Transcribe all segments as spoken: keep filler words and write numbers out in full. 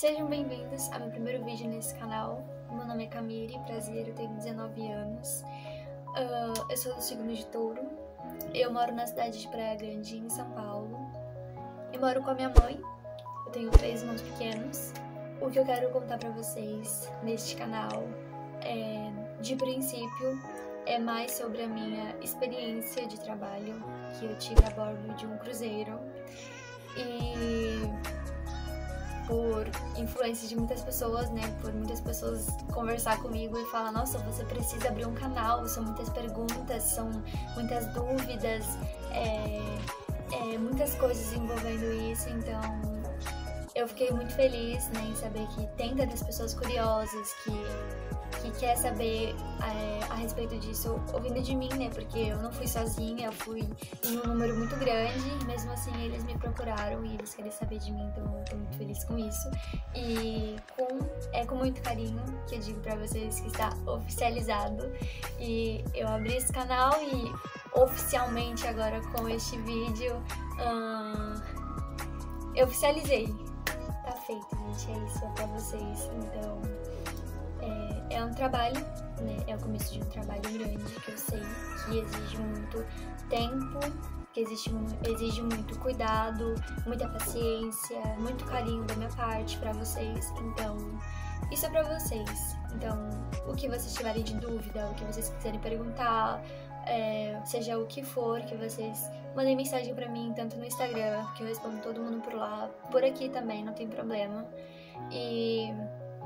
Sejam bem-vindos ao meu primeiro vídeo nesse canal. Meu nome é Camille, prazer, eu tenho dezenove anos. Uh, eu sou do signo de Touro. Eu moro na cidade de Praia Grande, em São Paulo. Eu moro com a minha mãe. Eu tenho três irmãos pequenos. O que eu quero contar pra vocês neste canal, é, de princípio, é mais sobre a minha experiência de trabalho que eu tive a bordo de um cruzeiro. E por influência de muitas pessoas, né, por muitas pessoas conversar comigo e falar: nossa, você precisa abrir um canal, são muitas perguntas, são muitas dúvidas, é, é, muitas coisas envolvendo isso. Então eu fiquei muito feliz, né, em saber que tem tantas pessoas curiosas que que quer saber é, a respeito disso, ouvindo de mim, né, porque eu não fui sozinha, eu fui em um número muito grande, e mesmo assim eles me procuraram e eles querem saber de mim, então eu tô muito feliz com isso. E com, é com muito carinho que eu digo pra vocês que está oficializado, e eu abri esse canal e oficialmente agora com este vídeo hum, eu oficializei. Tá feito, gente, é isso, é pra vocês. Então É, é um trabalho, né? É o começo de um trabalho grande, que eu sei que exige muito tempo, que exige, exige muito cuidado, muita paciência, muito carinho da minha parte pra vocês. Então, isso é pra vocês. Então, o que vocês tiverem de dúvida, o que vocês quiserem perguntar, é, seja o que for, que vocês mandem mensagem pra mim, tanto no Instagram, que eu respondo todo mundo por lá, por aqui também, não tem problema. E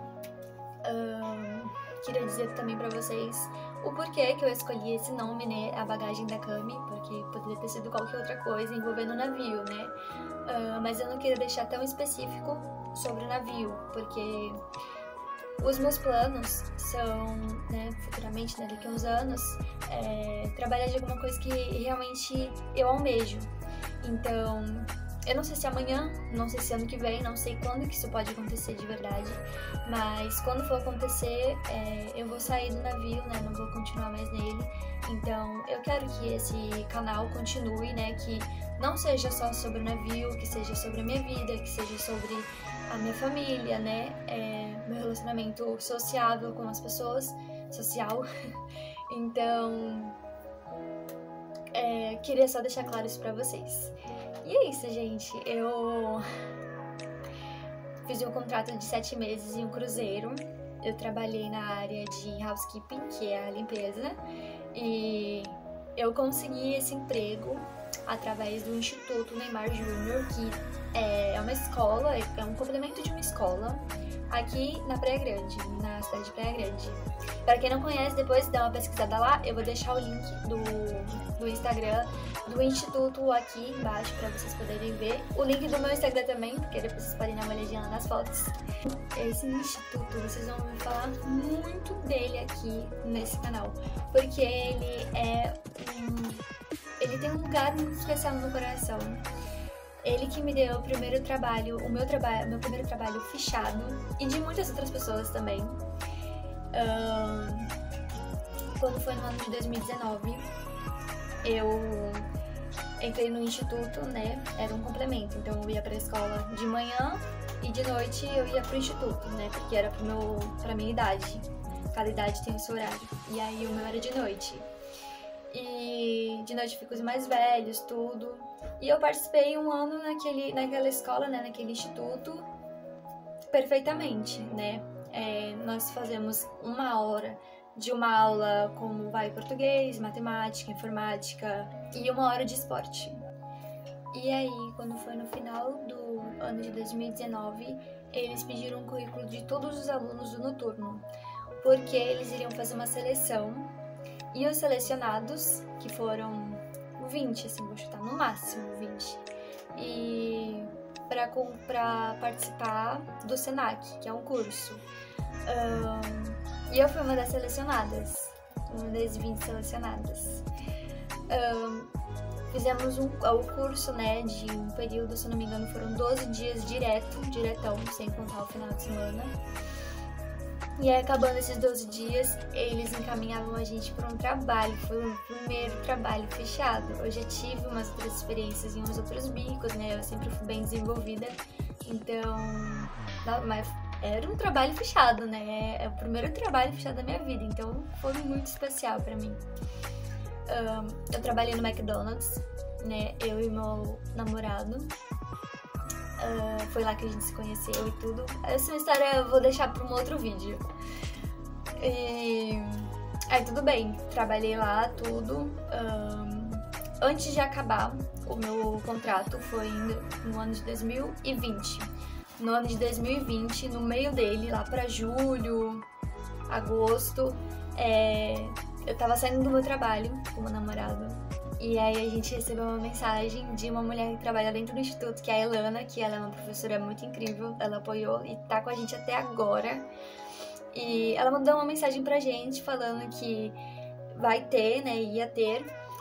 Um, queria dizer também pra vocês o porquê que eu escolhi esse nome, né, a bagagem da Cami, porque poderia ter sido qualquer outra coisa envolvendo o navio, né, uh, mas eu não queria deixar tão específico sobre o navio, porque os meus planos são, né, futuramente, né, daqui a uns anos, é, trabalhar de alguma coisa que realmente eu almejo. Então eu não sei se amanhã, não sei se ano que vem, não sei quando que isso pode acontecer de verdade, mas quando for acontecer, é, eu vou sair do navio, né, não vou continuar mais nele. Então eu quero que esse canal continue, né, que não seja só sobre o navio, que seja sobre a minha vida, que seja sobre a minha família, né, é, meu relacionamento sociável com as pessoas, social. Então é, queria só deixar claro isso pra vocês. E é isso, gente. Eu fiz um contrato de sete meses em um cruzeiro. Eu trabalhei na área de housekeeping, que é a limpeza, e eu consegui esse emprego através do Instituto Neymar Júnior, que é uma escola, é um complemento de uma escola aqui na Praia Grande, na cidade de Praia Grande. Para quem não conhece, depois dá uma pesquisada lá, eu vou deixar o link do, do Instagram do Instituto aqui embaixo para vocês poderem ver. O link do meu Instagram também, porque depois vocês podem dar uma olhadinha lá nas fotos. Esse instituto, vocês vão me falar muito dele aqui nesse canal, porque ele é um, ele tem um lugar muito especial no meu coração. Ele que me deu o primeiro trabalho, o meu trabalho, meu primeiro trabalho fichado, e de muitas outras pessoas também. Um, quando foi no ano de dois mil e dezenove, eu entrei no instituto, né? Era um complemento, então eu ia pra escola de manhã e de noite eu ia pro instituto, né? Porque era pro meu, pra minha idade. Cada idade tem o seu horário. E aí o meu era de noite. E de noite fica os mais velhos, tudo. E eu participei um ano naquele, naquela escola, né, naquele instituto, perfeitamente, né? É, nós fazemos uma hora de uma aula como vai português, matemática, informática e uma hora de esporte. E aí, quando foi no final do ano de dois mil e dezenove, eles pediram um currículo de todos os alunos do noturno, porque eles iriam fazer uma seleção. E os selecionados, que foram vinte, assim, vou chutar no máximo vinte, e para para participar do Senac, que é um curso. Um, e eu fui uma das selecionadas, uma das vinte selecionadas. Um, fizemos um, o curso, né, de um período, se não me engano, foram doze dias direto, diretão, sem contar o final de semana. E aí, acabando esses doze dias, eles encaminhavam a gente para um trabalho. Foi o primeiro trabalho fechado. Eu já tive umas outras experiências em uns outros bicos, né? Eu sempre fui bem desenvolvida Então, mas era um trabalho fechado, né? É o primeiro trabalho fechado da minha vida, então foi muito especial pra mim. Um, eu trabalhei no McDonald's, né? Eu e meu namorado. Uh, foi lá que a gente se conheceu e tudo. Essa história eu vou deixar para um outro vídeo. E... Aí tudo bem, trabalhei lá, tudo. Um, antes de acabar o meu contrato, foi no ano de dois mil e vinte. No ano de dois mil e vinte, no meio dele, lá pra julho, agosto, é... eu tava saindo do meu trabalho com o meu namorado. E aí a gente recebeu uma mensagem de uma mulher que trabalha dentro do instituto, que é a Elana, que ela é uma professora muito incrível, ela apoiou e tá com a gente até agora. E ela mandou uma mensagem pra gente falando que vai ter, né, ia ter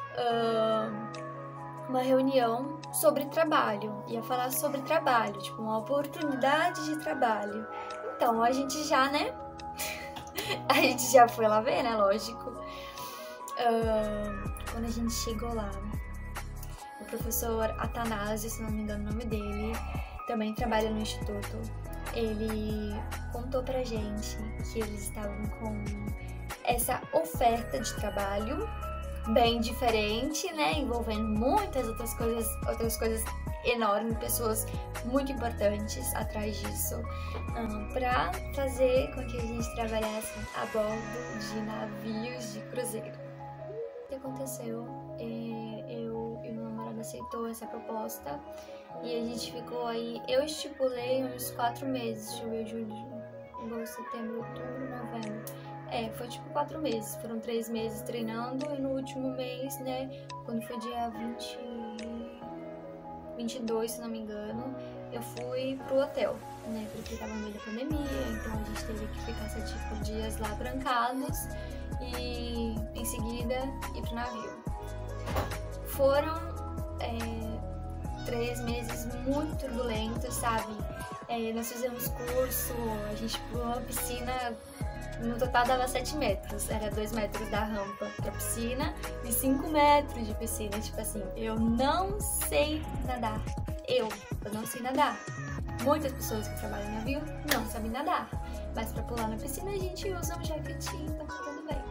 uh, uma reunião sobre trabalho, ia falar sobre trabalho, tipo uma oportunidade de trabalho. Então a gente já, né, a gente já foi lá ver, né, lógico. Uh, quando a gente chegou lá, o professor Atanásio, se não me engano o nome dele, também trabalha no instituto. Ele contou pra gente que eles estavam com essa oferta de trabalho bem diferente, né, envolvendo muitas outras coisas, outras coisas enormes, pessoas muito importantes atrás disso, um, para fazer com que a gente trabalhasse a bordo de navios de cruzeiro. O que aconteceu? É, eu e meu namorado aceitou essa proposta e a gente ficou aí. Eu estipulei uns quatro meses, deixa eu ver, julho, agosto, setembro, outubro, novembro. É, foi tipo quatro meses, foram três meses treinando e no último mês, né, quando foi dia vinte, vinte e dois, se não me engano, eu fui pro hotel, né, porque tava no meio da pandemia, então a gente teve que ficar sete dias lá trancados e em seguida ir pro navio. Foram é, três meses muito turbulentos, sabe? É, nós fizemos curso, a gente pulou uma piscina, no total dava sete metros, era dois metros da rampa pra piscina e cinco metros de piscina. Tipo assim, eu não sei nadar, eu, eu não sei nadar. Muitas pessoas que trabalham no navio não sabem nadar, mas pra pular na piscina a gente usa um jaquetinho, então tá tudo bem.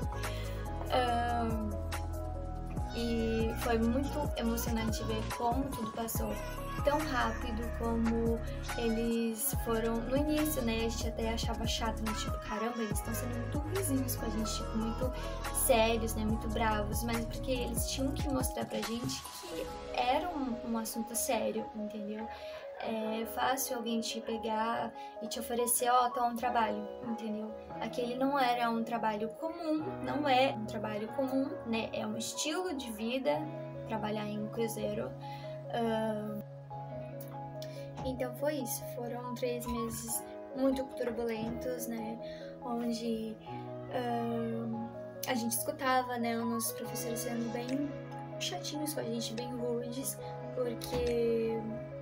Um, e foi muito emocionante ver como tudo passou tão rápido, como eles foram no início, né? A gente até achava chato, né? Tipo, caramba, eles estão sendo muito ruinzinhos com a gente, tipo, muito sérios, né? Muito bravos, mas porque eles tinham que mostrar pra gente que era um, um assunto sério, entendeu? É fácil alguém te pegar e te oferecer, ó, oh, tá um trabalho, entendeu? Aquele não era um trabalho comum, não é um trabalho comum, né? É um estilo de vida trabalhar em um cruzeiro. Uh, então foi isso, foram três meses muito turbulentos, né? Onde uh, a gente escutava, né? Os nossos professores sendo bem chatinhos com a gente, bem rudes, porque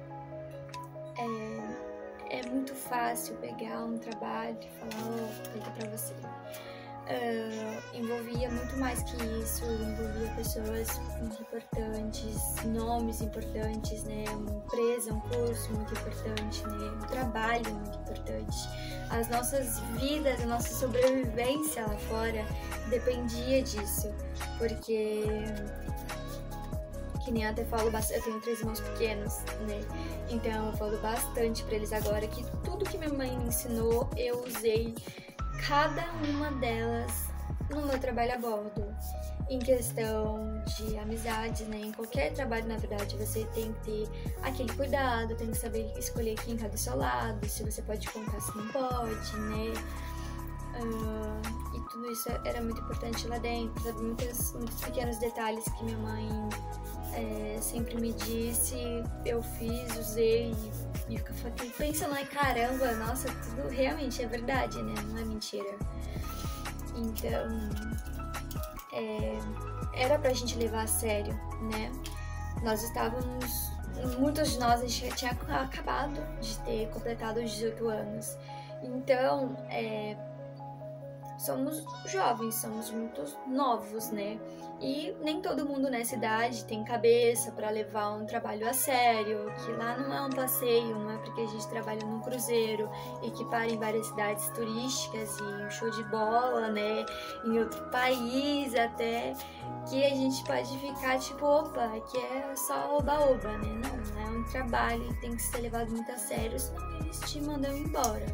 É, é muito fácil pegar um trabalho e falar, ó, oh, feito pra você. Uh, envolvia muito mais que isso, envolvia pessoas muito importantes, nomes importantes, né? Uma empresa, um curso muito importante, né? Um trabalho muito importante. As nossas vidas, a nossa sobrevivência lá fora dependia disso, porque... Que nem eu até falo bastante, eu tenho três irmãos pequenos, né? Então eu falo bastante pra eles agora que tudo que minha mãe me ensinou, eu usei cada uma delas no meu trabalho a bordo. Em questão de amizade, né? Em qualquer trabalho, na verdade, você tem que ter aquele cuidado, tem que saber escolher quem tá do seu lado, se você pode contar, se não pode, né? Uh, e tudo isso era muito importante lá dentro, sabe? Muitos, muitos pequenos detalhes que minha mãe é, sempre me disse, eu fiz, usei e, e ficava pensando, ai caramba, nossa, tudo realmente é verdade, né? Não é mentira. Então, é, era pra gente levar a sério, né? Nós estávamos, muitos de nós, a gente tinha acabado de ter completado os dezoito anos. Então, é, somos jovens, somos muito novos, né? E nem todo mundo nessa idade tem cabeça para levar um trabalho a sério, que lá não é um passeio, não é porque a gente trabalha num cruzeiro e que para em várias cidades turísticas e um show de bola, né? Em outro país até, que a gente pode ficar tipo, opa, que é só oba-oba, né? Não, é um trabalho e tem que ser levado muito a sério, senão eles te mandam embora.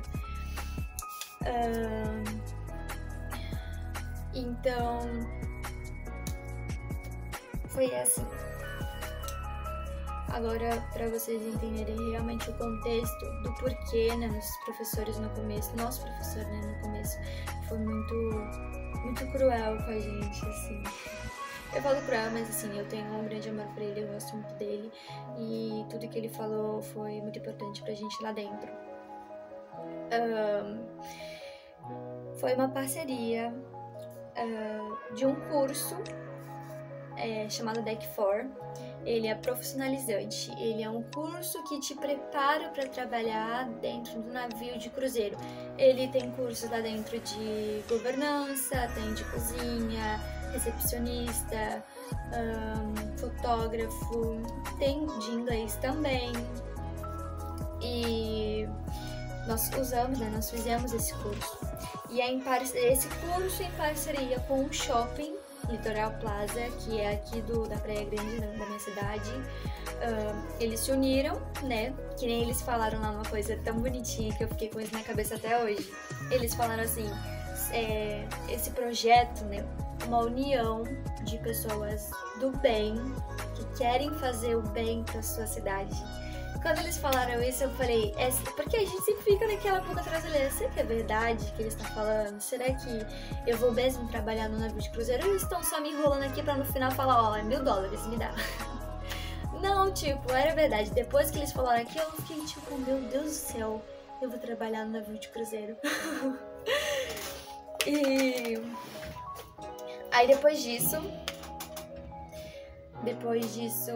Uh, então, foi assim. Agora, para vocês entenderem realmente o contexto do porquê, né, nossos professores no começo, nosso professor, né, no começo, foi muito, muito cruel com a gente, assim. Eu falo cruel, mas assim, eu tenho um grande amor por ele, eu gosto muito dele, e tudo que ele falou foi muito importante pra gente lá dentro. Um, foi uma parceria uh, de um curso é, chamado Deck quatro. Ele é profissionalizante, ele é um curso que te prepara para trabalhar dentro do navio de cruzeiro. Ele tem cursos lá dentro de governança, tem de cozinha, recepcionista, um, fotógrafo, tem de inglês também. E nós usamos, né, nós fizemos esse curso. E é em par... esse curso em parceria com o shopping Litoral Plaza, que é aqui do, da Praia Grande, da, da minha cidade. Uh, eles se uniram, né? Que nem eles falaram lá uma coisa tão bonitinha que eu fiquei com isso na cabeça até hoje. Eles falaram assim, é, esse projeto, né? Uma união de pessoas do bem, que querem fazer o bem para sua cidade. Quando eles falaram isso, eu falei, é, porque a gente sempre fica naquela ponta traseira, será que é verdade que eles estão falando? Será que eu vou mesmo trabalhar no navio de cruzeiro? Ou eles estão só me enrolando aqui pra no final falar, ó, é mil dólares, me dá. Não, tipo, era verdade. Depois que eles falaram aqui, eu fiquei tipo, meu Deus do céu, eu vou trabalhar no navio de cruzeiro. E aí depois disso, depois disso,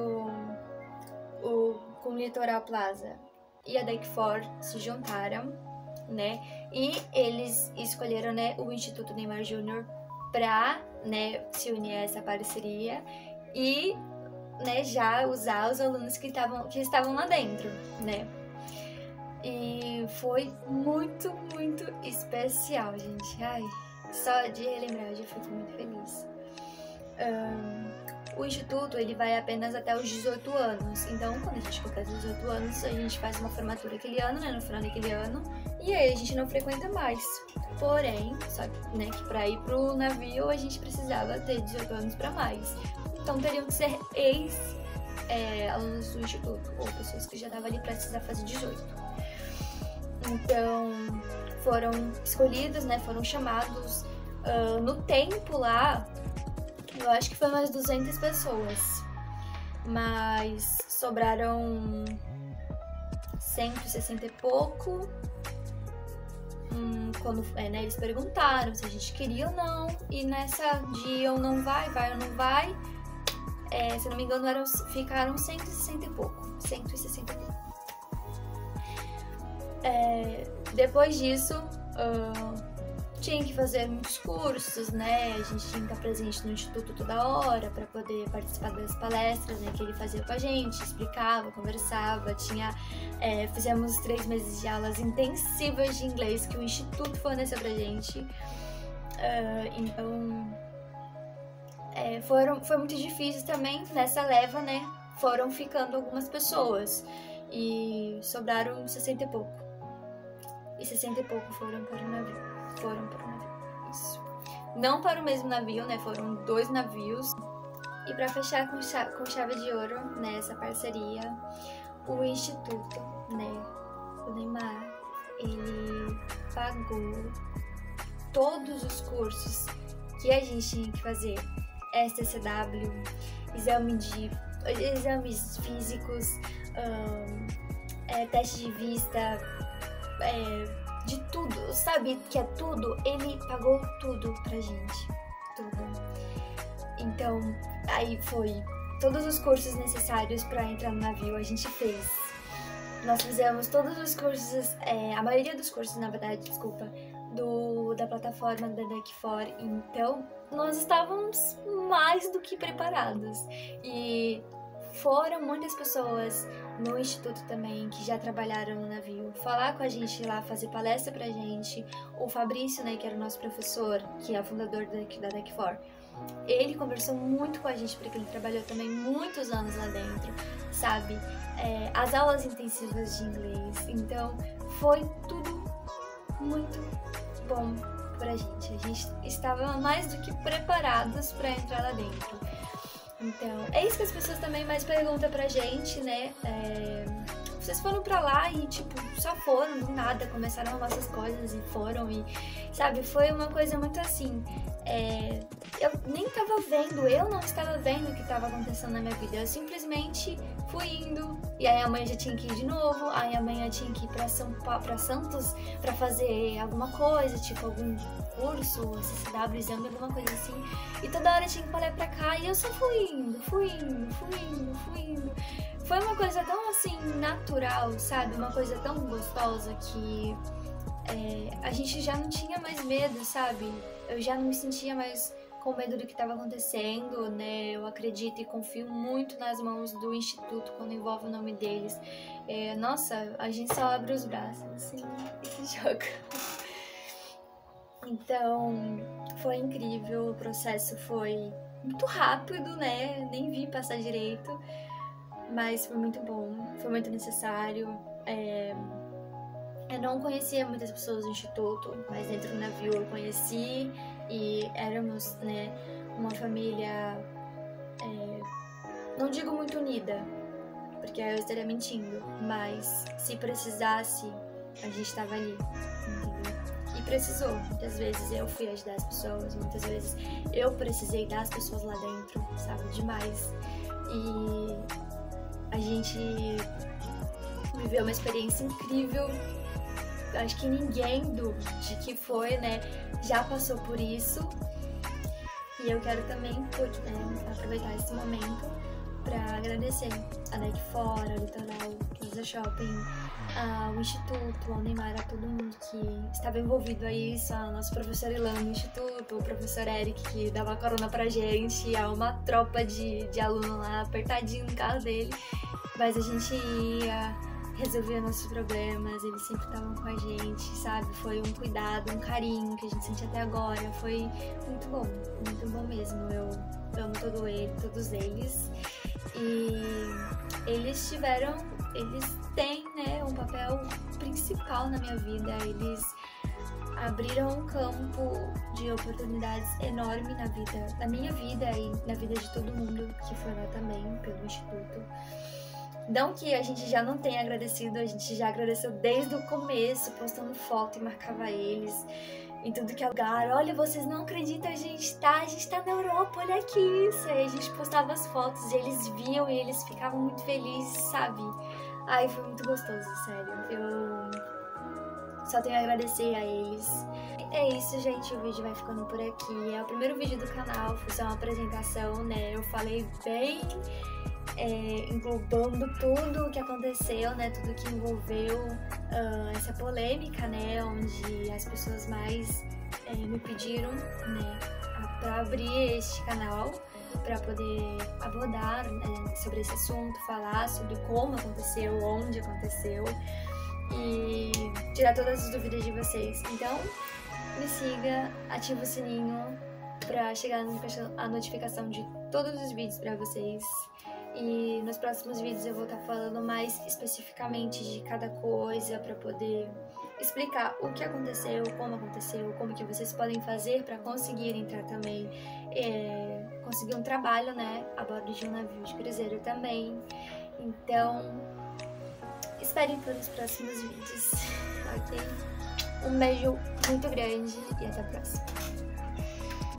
o com o Litoral Plaza e a Deck quatro se juntaram, né, e eles escolheram, né, o Instituto Neymar Júnior para, né, se unir a essa parceria e, né, já usar os alunos que estavam que estavam lá dentro, né. E foi muito, muito especial, gente. Ai, só de relembrar eu já fico muito feliz. Um, O instituto, ele vai apenas até os dezoito anos, então quando a gente completa os dezoito anos, a gente faz uma formatura aquele ano, né, no final daquele ano, e aí a gente não frequenta mais. Porém, só que, né, que pra ir pro navio a gente precisava ter dezoito anos pra mais, então teriam que ser ex-alunos é, do instituto, ou pessoas que já estavam ali pra precisar fazer dezoito. Então, foram escolhidos, né, foram chamados uh, no tempo lá. Eu acho que foi umas duzentas pessoas, mas sobraram cento e sessenta e pouco. Hum, quando é, né, eles perguntaram se a gente queria ou não, e nessa dia ou não vai, vai ou não vai, é, se não me engano eram, ficaram cento e sessenta e pouco, cento e sessenta e pouco. É, depois disso, uh, tinha que fazer muitos cursos, né? A gente tinha que estar presente no instituto toda hora para poder participar das palestras, né, que ele fazia com a gente, explicava, conversava, tinha, é, fizemos três meses de aulas intensivas de inglês que o instituto forneceu pra gente. Uh, então, é, foram, foi muito difícil também nessa leva, né? Foram ficando algumas pessoas e sobraram sessenta e pouco. E sessenta e pouco foram para o navio. Foram para o navio, isso. Não para o mesmo navio, né? Foram dois navios. E para fechar com chave, com chave de ouro, né, essa parceria, o Instituto, né, o Neymar, ele pagou todos os cursos que a gente tinha que fazer. S T C W, exame de, exames físicos, um, é, teste de vista, é, de tudo, sabe que é tudo, ele pagou tudo pra gente, tudo. Então, aí foi todos os cursos necessários pra entrar no navio, a gente fez. Nós fizemos todos os cursos, é, a maioria dos cursos, na verdade, desculpa, do, da plataforma da Duck For. Então, nós estávamos mais do que preparados. E foram muitas pessoas no Instituto também que já trabalharam no navio falar com a gente lá, fazer palestra pra gente. O Fabrício, né, que era o nosso professor, que é o fundador da Duck For, ele conversou muito com a gente porque ele trabalhou também muitos anos lá dentro, sabe? É, as aulas intensivas de inglês. Então, foi tudo muito bom pra gente. A gente estava mais do que preparados pra entrar lá dentro. Então, é isso que as pessoas também mais perguntam pra gente, né? É, vocês foram pra lá e, tipo, só foram, do nada, começaram a arrumar essas coisas e foram e, sabe, foi uma coisa muito assim. É, eu nem tava vendo, eu não estava vendo o que estava acontecendo na minha vida. Eu simplesmente fui indo, e aí amanhã já tinha que ir de novo, aí amanhã tinha que ir pra, São Paulo, pra Santos pra fazer alguma coisa, tipo algum curso, C C W, exame, alguma coisa assim. E toda hora tinha que falar pra cá, e eu só fui indo, fui indo, fui indo, fui indo. Foi uma coisa tão assim, natural, sabe? Uma coisa tão gostosa que é, a gente já não tinha mais medo, sabe? Eu já não me sentia mais com medo do que estava acontecendo, né? Eu acredito e confio muito nas mãos do Instituto quando envolve o nome deles. É, nossa, a gente só abre os braços, assim, e se joga. Então, foi incrível, o processo foi muito rápido, né? Nem vi passar direito, mas foi muito bom, foi muito necessário. É... Eu não conhecia muitas pessoas do Instituto, mas dentro do navio eu conheci e éramos, né, uma família, é... não digo muito unida, porque eu estaria mentindo, mas se precisasse, a gente estava ali, entendeu? E precisou, muitas vezes eu fui ajudar as pessoas, muitas vezes eu precisei das pessoas lá dentro, sabe, demais. E a gente viveu uma experiência incrível. Acho que ninguém do de que foi, né, já passou por isso. E eu quero também, né, aproveitar esse momento para agradecer a Duck For, a Litoral, Plaza Shopping, ao Instituto, ao Neymar, a todo mundo que estava envolvido a isso, a nossa professora Ilana no Instituto, o professor Eric que dava carona pra gente, a uma tropa de, de aluno lá apertadinho no carro dele, mas a gente ia resolver nossos problemas, eles sempre estavam com a gente, sabe? Foi um cuidado, um carinho que a gente sente até agora, foi muito bom, muito bom mesmo. Eu amo todo ele, todos eles, e eles tiveram, eles têm, né, um papel principal na minha vida. Eles abriram um campo de oportunidades enorme na vida, na minha vida e na vida de todo mundo que foi lá também pelo Instituto. Não que a gente já não tenha agradecido, a gente já agradeceu desde o começo, postando foto e marcava eles em tudo que é lugar. Olha, vocês não acreditam, a gente tá, a gente tá na Europa, olha aqui isso. Aí a gente postava as fotos e eles viam e eles ficavam muito felizes, sabe? Ai, foi muito gostoso, sério. Eu só tenho a agradecer a eles. É isso, gente, o vídeo vai ficando por aqui. É o primeiro vídeo do canal, foi só uma apresentação, né? Eu falei bem... É, englobando tudo o que aconteceu, né, tudo que envolveu uh, essa polêmica, né, onde as pessoas mais é, me pediram, né, para abrir este canal para poder abordar, né, sobre esse assunto, falar sobre como aconteceu, onde aconteceu e tirar todas as dúvidas de vocês. Então, me siga, ativa o sininho para chegar a notificação de todos os vídeos para vocês. E nos próximos vídeos eu vou estar falando mais especificamente de cada coisa para poder explicar o que aconteceu, como aconteceu, como que vocês podem fazer para conseguir entrar também, é, conseguir um trabalho, né, a bordo de um navio de cruzeiro também. Então, esperem pelos próximos vídeos, ok? Um beijo muito grande e até a próxima.